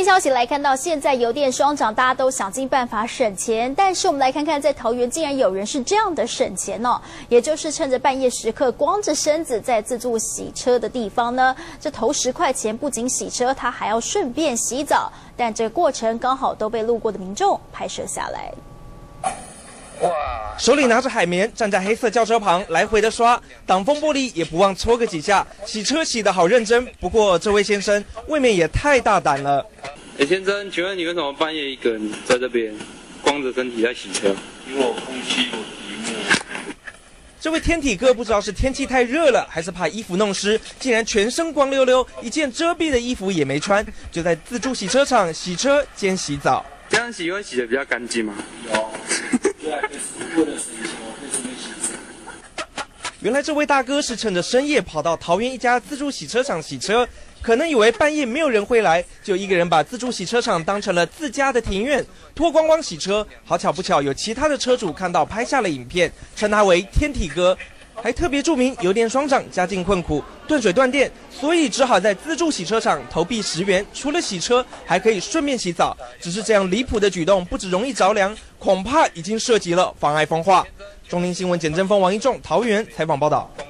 消息来看到，现在油电双涨，大家都想尽办法省钱。但是我们来看看，在桃园竟然有人是这样的省钱哦，也就是趁着半夜时刻，光着身子在自助洗车的地方呢，这投10块钱，不仅洗车，他还要顺便洗澡。但这个过程刚好都被路过的民众拍摄下来。 哇！手里拿着海绵，站在黑色轿车旁来回的刷，挡风玻璃也不忘搓个几下。洗车洗得好认真，不过这位先生未免也太大胆了。 先生，请问你为什么半夜一个人在这边光着身体在洗车？ 因为我空气我题目。 这位天体哥不知道是天气太热了，还是怕衣服弄湿，竟然全身光溜溜，一件遮蔽的衣服也没穿，就在自助洗车场洗车兼洗澡。 这样洗会洗得比较干净吗？ 有。 为了省钱，我可以顺便洗车。 原来这位大哥是趁着深夜跑到桃园一家自助洗车场洗车，可能以为半夜没有人会来，就一个人把自助洗车场当成了自家的庭院，脱光光洗车。好巧不巧，有其他的车主看到拍下了影片，称他为天体哥，还特别注明油电双涨，家境困苦，断水断电，所以只好在自助洗车场投币10元，除了洗车，还可以顺便洗澡。只是这样离谱的举动，不只容易着凉，恐怕已经涉及了妨碍风化。中天新闻简正峰、王一仲桃园采访报道。